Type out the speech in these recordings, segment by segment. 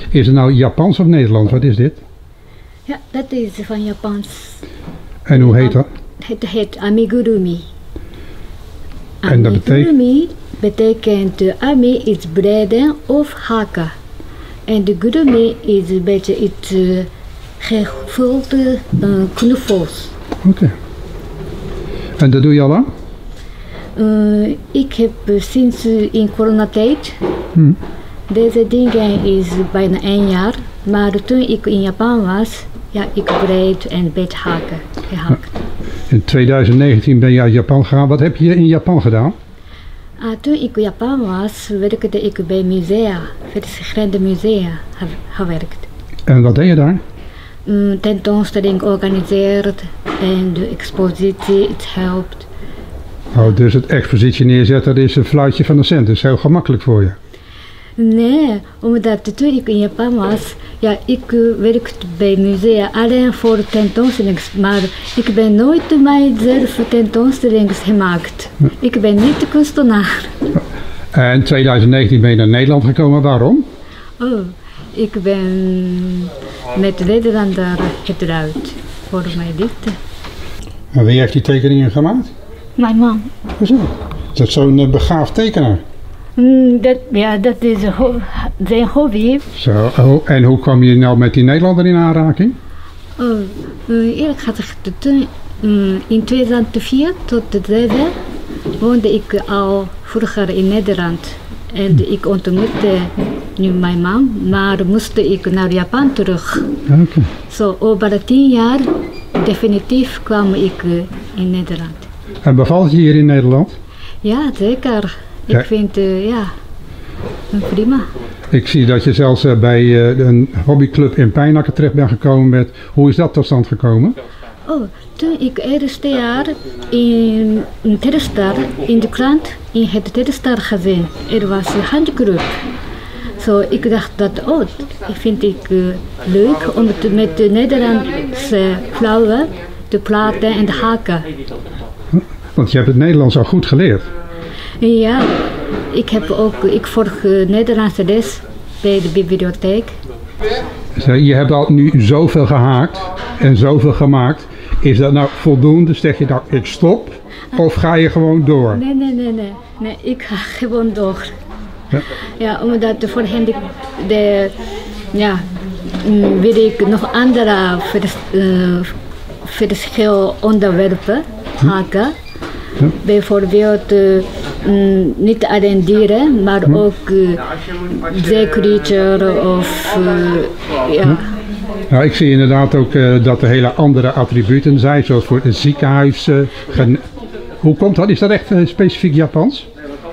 Is het nou Japans of Nederlands? Wat is dit? Ja, dat is van Japans. En hoe heet dat? Het heet amigurumi. En dat Amigurumi betekent ami is brede of haken. En de gurumi is een beetje iets gevulde knuffels. Oké. En dat doe je al lang? Ik heb sinds in coronatijd. Deze dingen is bijna 1 jaar. Maar toen ik in Japan was, ja, ik breed en een beetje gehakt. In 2019 ben je uit Japan gegaan. Wat heb je in Japan gedaan? Toen ik in Japan was, werkte ik bij musea, verschillende musea gewerkt. En wat deed je daar? Tentoonstelling georganiseerd en de expositie, het helpt. Oh, dus het expositie neerzetten, dat is een fluitje van de cent. Dat is heel gemakkelijk voor je. Nee, omdat toen ik in Japan was, ja, ik werkte bij musea alleen voor tentoonstellingen, maar ik ben nooit mijzelf tentoonstellingen gemaakt. Ik ben niet kunstenaar. En in 2019 ben je naar Nederland gekomen, waarom? Oh, ik ben met Nederlander getrouwd voor mijn liefde. En wie heeft die tekeningen gemaakt? Mijn man. Hoezo? Dat is zo'n begaafd tekenaar. Dat is zijn hobby. Zo, en hoe kwam je nou met die Nederlander in aanraking? Eerlijk gezegd, in 2004 tot 2007 woonde ik al vroeger in Nederland. En ik ontmoette nu mijn man, maar moest ik naar Japan terug. Okay. Zo over 10 jaar definitief kwam ik in Nederland. En bevalt je hier in Nederland? Ja, zeker. Ik vind, prima. Ik zie dat je zelfs bij een hobbyclub in Pijnacker terecht bent gekomen met... Hoe is dat tot stand gekomen? Oh, toen ik eerste jaar in Telstar, in de krant, in het Telstar gezien. Er was een handiclub. Zo, ik dacht dat, vind ik leuk om met de Nederlandse vrouwen te praten en te haken. Want je hebt het Nederlands al goed geleerd. Ja, ik volg Nederlandse les bij de bibliotheek. Je hebt al nu zoveel gehaakt en zoveel gemaakt. Is dat nou voldoende? Zeg je nou, ik stop? Of ga je gewoon door? Nee, ik ga gewoon door. Ja, omdat voor hen wil ik nog andere verschillende onderwerpen haken. Bijvoorbeeld niet alleen dieren, maar ook zeecreature of Nou, ik zie inderdaad ook dat er hele andere attributen zijn, zoals voor het ziekenhuis. Hoe komt dat? Is dat echt specifiek Japans?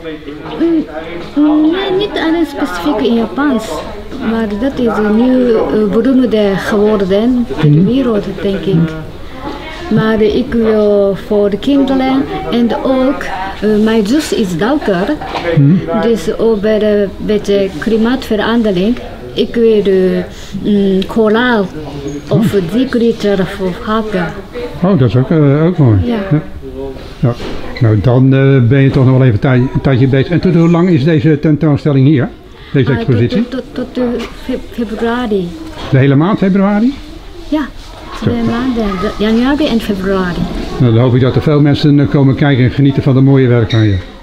Nee, niet alleen specifiek in Japans. Maar dat is nu beroemd geworden in de wereld, denk ik. Maar ik wil voor de kinderen en ook mijn zus is dokter. Dus over een beetje klimaatverandering. Ik wil koraal of zeecreature haken. Oh, dat is ook mooi. Ja. Nou, dan ben je toch nog wel even een tijdje bezig. En tot hoe lang is deze tentoonstelling hier? Deze expositie? Tot februari. De hele maand februari? Ja, de maanden, januari en februari. Nou, dan hoop ik dat er veel mensen komen kijken en genieten van de mooie werk van je.